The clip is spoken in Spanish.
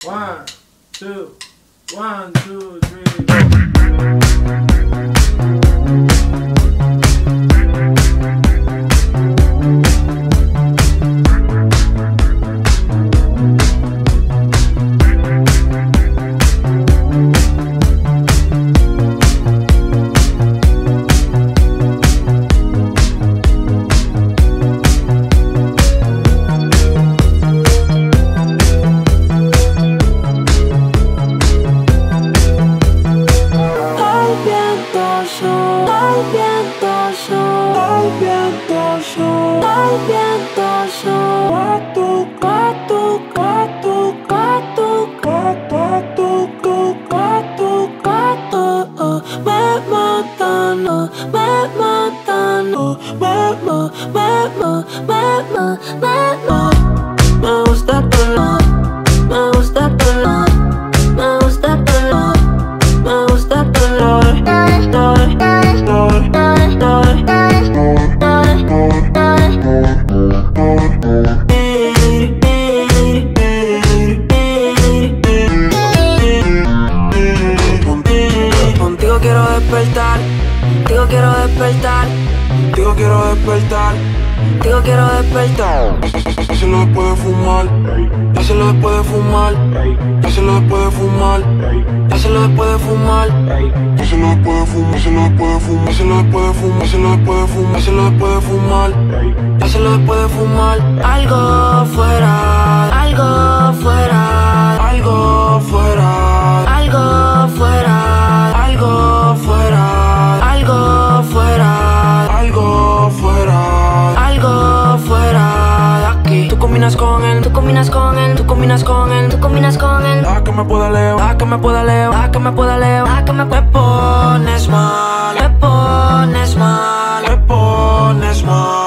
One, two, 1, 2, 3. Contigo quiero despertar. Hacerlo después de fumar. Hacerlo después de fumar. Hacerlo después de fumar. Hacerlo después de fumar. Hacerlo después de fumar. Hacerlo después de fumar. Hacerlo después de fumar. Hacerlo después de fumar. Hacerlo después de fumar. Algo fuera. Algo fuera. Algo fuera. Algo fuera. Algo fuera. Algo fuera. Algo fuera. Algo fuera de aquí. Tú combinas con él. Tú combinas con él. Tú combinas con él. Tú combinas con él. A que me pueda leer. A que me pueda leer. A que me pueda leer. A que me pones mal. Me pones mal. Me pones mal.